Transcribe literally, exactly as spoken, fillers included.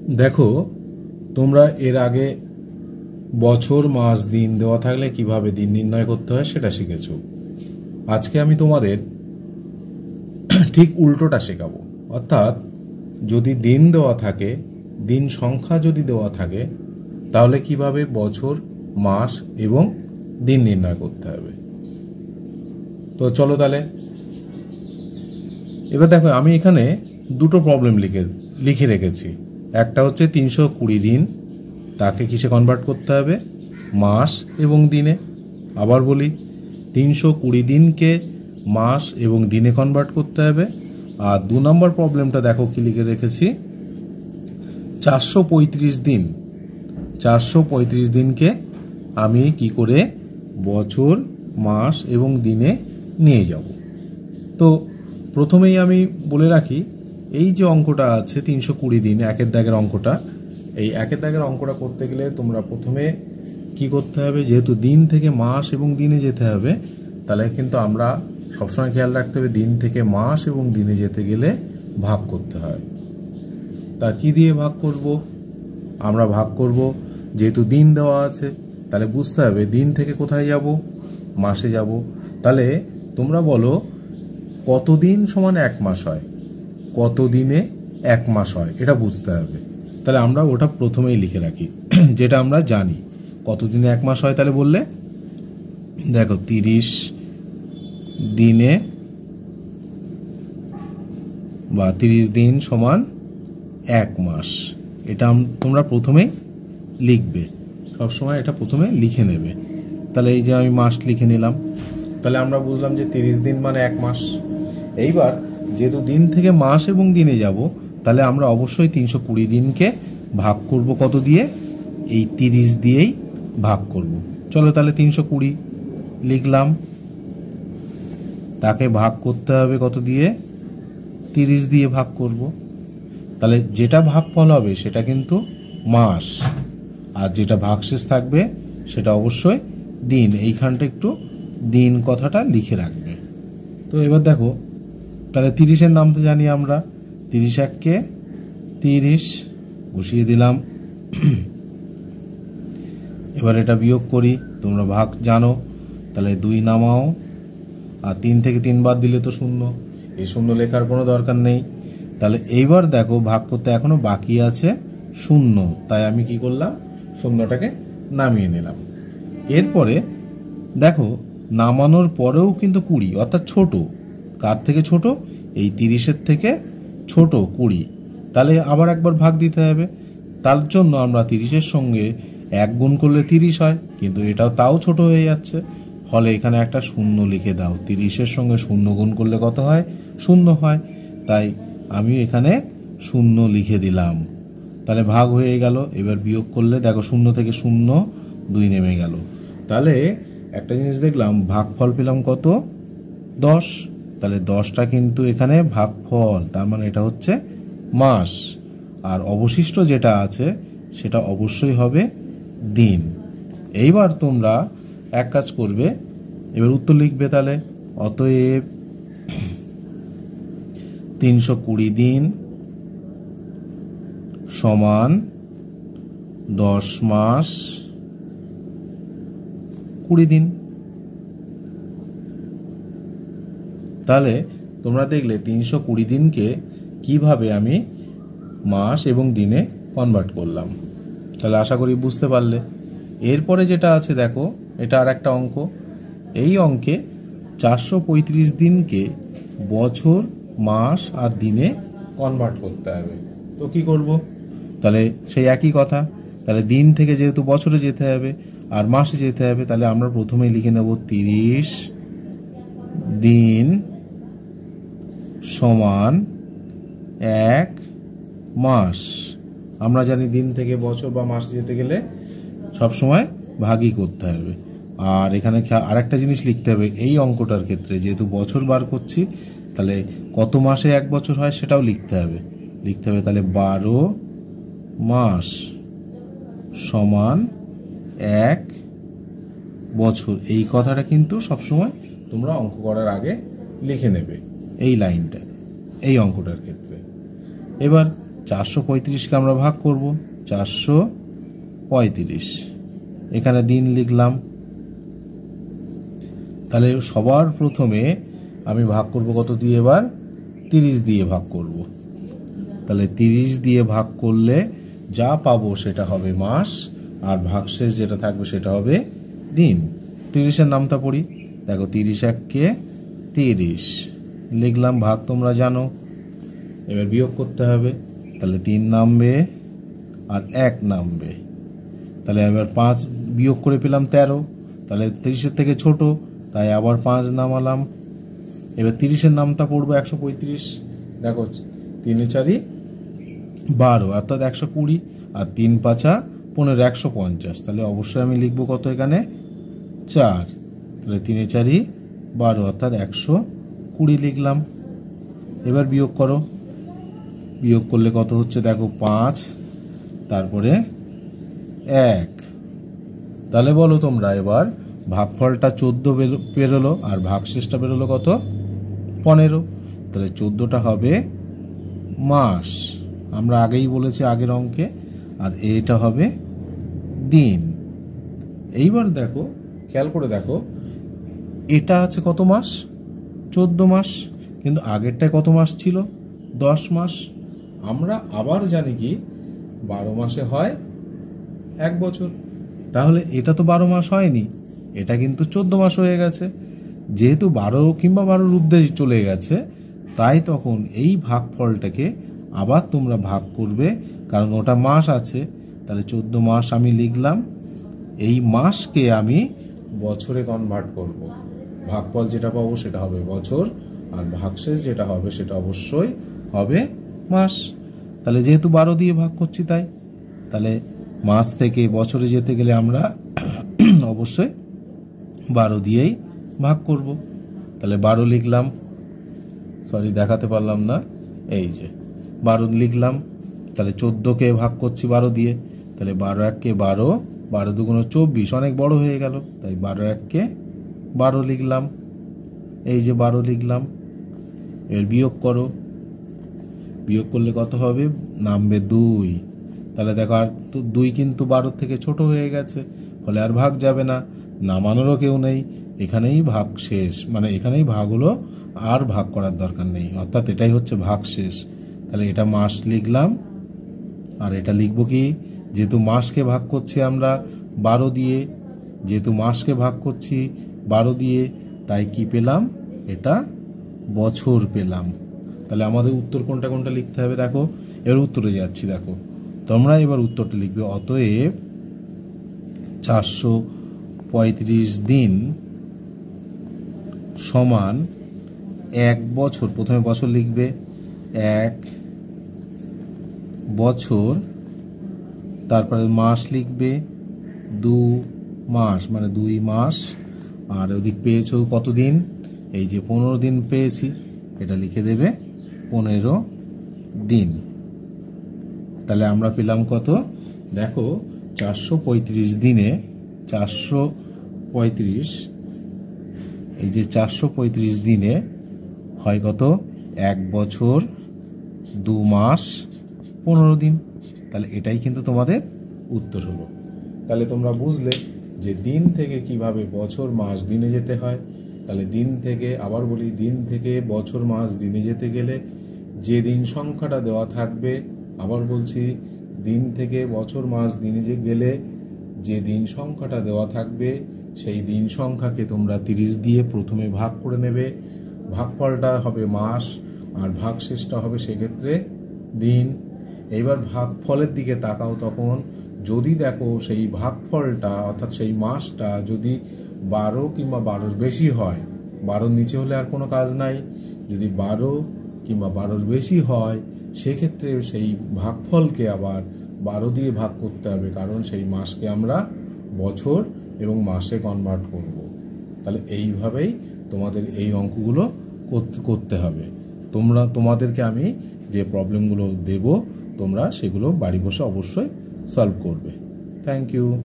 দেখো তোমরা এর আগে বছর মাস দিন দেওয়া থাকলে কিভাবে দিন নির্ণয় করতে হয় সেটা শিখেছো। আজকে আমি তোমাদের ঠিক উল্টোটা শেখাবো। অর্থাৎ যদি দিন দেওয়া থাকে, দিন সংখ্যা যদি দেওয়া থাকে, তাহলে কিভাবে বছর মাস এবং দিন নির্ণয় করতে হবে। তো চলো তাহলে এবার দেখো, আমি এখানে দুটো প্রবলেম লিখে লিখে রেখেছি। একটা হচ্ছে তিনশো কুড়ি দিন, তাকে কিসে কনভার্ট করতে হবে? মাস এবং দিনে। আবার বলি, তিনশো কুড়ি দিনকে মাস এবং দিনে কনভার্ট করতে হবে। আর দু নম্বর প্রবলেমটা দেখো কি লিখে রেখেছি, চারশো পঁয়ত্রিশ দিন চারশো পঁয়ত্রিশ দিনকে আমি কি করে বছর মাস এবং দিনে নিয়ে যাব। তো প্রথমেই আমি বলে রাখি, এই যে অঙ্কটা আছে তিনশো কুড়ি দিন একের দাগের অঙ্কটা, এই একের দাগের অঙ্কটা করতে গেলে তোমরা প্রথমে কি করতে হবে, যেহেতু দিন থেকে মাস এবং দিনে যেতে হবে, তাহলে কিন্তু আমরা সবসময় খেয়াল রাখতে হবে দিন থেকে মাস এবং দিনে যেতে গেলে ভাগ করতে হয়। তা কি দিয়ে ভাগ করব? আমরা ভাগ করব, যেহেতু দিন দেওয়া আছে তাহলে বুঝতে হবে দিন থেকে কোথায় যাব, মাসে যাব। তাহলে তোমরা বলো কত দিন সমান এক মাস হয়, কত দিনে এক মাস হয়, এটা বুঝতে হবে। তাহলে আমরা ওটা প্রথমেই লিখে রাখি, যেটা আমরা জানি কত দিনে এক মাস হয়। তাহলে বললে দেখো, তিরিশ দিনে বা তিরিশ দিন সমান এক মাস, এটা তোমরা প্রথমেই লিখবে, সবসময় এটা প্রথমে লিখে নেবে। তাহলে এই যে আমি মাস লিখে নিলাম, তাহলে আমরা বুঝলাম যে তিরিশ দিন মানে এক মাস। এইবার যেহেতু দিন থেকে মাস এবং দিনে যাব, তাহলে আমরা অবশ্যই তিনশো কুড়ি দিনকে ভাগ করব কত দিয়ে? এই তিরিশ দিয়েই ভাগ করব। চলো তাহলে তিনশো কুড়ি লিখলাম, তাকে ভাগ করতে হবে কত দিয়ে? তিরিশ দিয়ে ভাগ করব। তাহলে যেটা ভাগফল হবে সেটা কিন্তু মাস, আর যেটা ভাগশেষ থাকবে সেটা অবশ্যই দিন। এইখানটা একটু দিন কথাটা লিখে রাখবে। তো এবার দেখো, তাহলে তিরিশের নাম তো জানি আমরা, তিরিশ এককে তিরিশ বসিয়ে দিলাম। এবার এটা বিয়োগ করি, তোমরা ভাগ জানো, তাহলে দুই নামাও, আর তিন থেকে তিন বাদ দিলে তো শূন্য, এই শূন্য লেখার কোনো দরকার নেই। তাহলে এইবার দেখো ভাগ করতে এখনো বাকি আছে শূন্য, তাই আমি কি করলাম, শূন্যটাকে নামিয়ে নিলাম। এরপরে দেখো নামানোর পরেও কিন্তু কুড়ি, অর্থাৎ ছোট, কার থেকে ছোট? এই তিরিশের থেকে ছোট কুড়ি, তাহলে আবার একবার ভাগ দিতে হবে। তার জন্য আমরা তিরিশের সঙ্গে এক গুণ করলে তিরিশ হয়, কিন্তু এটাও তাও ছোট হয়ে যাচ্ছে, ফলে এখানে একটা শূন্য লিখে দাও। তিরিশের সঙ্গে শূন্য গুণ করলে কত হয়? শূন্য হয়, তাই আমি এখানে শূন্য লিখে দিলাম। তাহলে ভাগ হয়ে গেল। এবার বিয়োগ করলে দেখো শূন্য থেকে শূন্য দুই নেমে গেল। তাহলে একটা জিনিস দেখলাম, ভাগফল পেলাম কত? দশ। তাহলে দশটা কিন্তু এখানে ভাগফল, তার মানে এটা হচ্ছে মাস। আর অবশিষ্ট যেটা আছে সেটা অবশ্যই হবে দিন। এইবার তোমরা এক কাজ করবে, এবার উত্তর লিখবে। তাহলে অতএব তিনশো কুড়ি দিন সমান দশ মাস কুড়ি দিন। তাহলে তোমরা দেখলে তিনশো কুড়ি দিনকে কিভাবে আমি মাস এবং দিনে কনভার্ট করলাম। তাহলে আশা করি বুঝতে পারলে। এরপরে যেটা আছে দেখো, এটা আর একটা অঙ্ক। এই অঙ্কে চারশো পঁয়ত্রিশ দিনকে বছর মাস আর দিনে কনভার্ট করতে হবে। তো কি করব? তাহলে সেই একই কথা, তাহলে দিন থেকে যেহেতু বছরে যেতে হবে আর মাসে যেতে হবে, তাহলে আমরা প্রথমেই লিখে নেব তিরিশ দিন সমান এক মাস। আমরা জানি দিন থেকে বছর বা মাস যেতে গেলে সবসময় ভাগই করতে হবে। আর এখানে আরেকটা জিনিস লিখতে হবে, এই অঙ্কটার ক্ষেত্রে যেহেতু বছর বার করছি, তাহলে কত মাসে এক বছর হয় সেটাও লিখতে হবে লিখতে হবে তাহলে বারো মাস সমান এক বছর। এই কথাটা কিন্তু সবসময় তোমরা অঙ্ক করার আগে লিখে নেবে, এই লাইনটা এই অঙ্কটার ক্ষেত্রে। এবার চারশো পঁয়ত্রিশকে আমরা ভাগ করব, চারশো পঁয়ত্রিশ, এখানে দিন লিখলাম। তাহলে সবার প্রথমে আমি ভাগ করব কত দিয়ে, এবার তিরিশ দিয়ে ভাগ করব। তাহলে তিরিশ দিয়ে ভাগ করলে যা পাবো সেটা হবে মাস, আর ভাগশেষ যেটা থাকবে সেটা হবে দিন। তিরিশের নামটা পড়ি, দেখো তিরিশ এককে তিরিশ লিখলাম, ভাগ তোমরা জানো। এবার বিয়োগ করতে হবে, তাহলে তিন নামবে আর এক নামবে। তাহলে এবার পাঁচ বিয়োগ করে পেলাম তেরো, তাহলে তিরিশের থেকে ছোট, তাই আবার পাঁচ নামালাম। এবার তিরিশের নামটা পড়বো একশো পঁয়ত্রিশ, দেখো তিনে চারি বারো অর্থাৎ একশো কুড়ি, আর তিন পাঁচা পনেরো, একশো পঞ্চাশ। তাহলে অবশ্যই আমি লিখবো কত এখানে, চার। তাহলে তিনে চারি বারো অর্থাৎ একশো কুড়ি লিখলাম। এবার বিয়োগ করো, বিয়োগ করলে কত হচ্ছে দেখো পাঁচ, তারপরে এক। তাহলে বলো তোমরা এবার ভাগফলটা চোদ্দ বেরোলো আর ভাগশেষটা বেরোলো কত, পনেরো। তাহলে চোদ্দোটা হবে মাস, আমরা আগেই বলেছি আগের অঙ্কে, আর এটা হবে দিন। এইবার দেখো খেয়াল করে দেখো, এটা আছে কত মাস, চোদ্দ মাস, কিন্তু আগেরটায় কত মাস ছিল, দশ মাস। আমরা আবার জানি কি বারো মাসে হয় এক বছর, তাহলে এটা তো বারো মাস হয়নি, এটা কিন্তু চোদ্দ মাস হয়ে গেছে। যেহেতু বারো কিংবা বারোর ঊর্ধ্বে চলে গেছে, তাই তখন এই ভাগফলটাকে আবার তোমরা ভাগ করবে, কারণ ওটা মাস আছে। তাহলে চোদ্দ মাস আমি লিখলাম, এই মাসকে আমি বছরে কনভার্ট করব। ভাগফল যেটা পাবো সেটা হবে বছর, আর ভাগশেষ যেটা হবে সেটা অবশ্যই হবে মাস। তাহলে যেহেতু বারো দিয়ে ভাগ করছি, তাই তাহলে মাস থেকে বছরে যেতে গেলে আমরা অবশ্যই বারো দিয়েই ভাগ করব। তাহলে বারো লিখলাম, সরি দেখাতে পারলাম না, এই যে বারো লিখলাম। তাহলে চোদ্দোকে ভাগ করছি বারো দিয়ে, তাহলে বারো এককে বারো, বারো দুগুণো চব্বিশ, অনেক বড় হয়ে গেল, তাই বারো এককে বারো লিখলাম, এই যে বারো লিখলাম। এর বিয়োগ করো, বিয়োগ করলে কত হবে, নামবে দুই। তাহলে দেখো আর তো দুই কিন্তু বারোর থেকে ছোট হয়ে গেছে, ফলে আর ভাগ যাবে না, নামানোরও কেউ নেই, এখানেই ভাগ শেষ, মানে এখানেই ভাগ হলো, আর ভাগ করার দরকার নেই, অর্থাৎ এটাই হচ্ছে ভাগ শেষ। তাহলে এটা মাস লিখলাম, আর এটা লিখবো কি, যেহেতু মাসকে ভাগ করছি আমরা বারো দিয়ে, যেহেতু মাসকে ভাগ করছি বারো দিয়ে, তাই কি পেলাম, এটা বছর পেলাম। তাহলে আমাদের উত্তর কোনটা কোনটা লিখতে হবে, দেখো এবার উত্তরে যাচ্ছি, দেখো তোমরা এবার উত্তরটা লিখবে। অতএব চারশো পঁয়ত্রিশ দিন সমান এক বছর, প্রথমে বছর লিখবে, এক বছর, তারপরে মাস লিখবে দু মাস, মানে দুই মাস, আর ওদিক পেয়েছো কত দিন, এই যে পনেরো দিন পেয়েছি, এটা লিখে দেবে পনেরো দিন। তাহলে আমরা পেলাম কত, দেখো চারশো পঁয়ত্রিশ দিনে, চারশো পঁয়ত্রিশ, এই যে চারশো পঁয়ত্রিশ দিনে হয় কত, এক বছর দু মাস পনেরো দিন। তাহলে এটাই কিন্তু তোমাদের উত্তর হলো। তাহলে তোমরা বুঝলে যে দিন থেকে কিভাবে বছর মাস দিনে যেতে হয়। তাহলে দিন থেকে, আবার বলি, দিন থেকে বছর মাস দিনে যেতে গেলে যে দিন সংখ্যাটা দেওয়া থাকবে, আবার বলছি, দিন থেকে বছর মাস দিনে গেলে যে দিন সংখ্যাটা দেওয়া থাকবে সেই দিন সংখ্যাকে তোমরা তিরিশ দিয়ে প্রথমে ভাগ করে নেবে, ভাগফলটা হবে মাস, আর ভাগশেষটা হবে সেক্ষেত্রে দিন। এইবার ভাগফলের দিকে তাকাও, তখন যদি দেখো সেই ভাগফলটা অর্থাৎ সেই মাসটা যদি বারো কিংবা বারোর বেশি হয়, বারোর নিচে হলে আর কোনো কাজ নাই, যদি বারো কিংবা বারোর বেশি হয় সেক্ষেত্রে সেই ভাগফলকে আবার বারো দিয়ে ভাগ করতে হবে, কারণ সেই মাসকে আমরা বছর এবং মাসে কনভার্ট করব। তাহলে এইভাবেই তোমাদের এই অঙ্কগুলো করতে হবে। তোমরা তোমাদেরকে আমি যে প্রবলেমগুলো দেব, তোমরা সেগুলো বাড়ি বসে অবশ্যই সলভ করবে। থ্যাংক ইউ।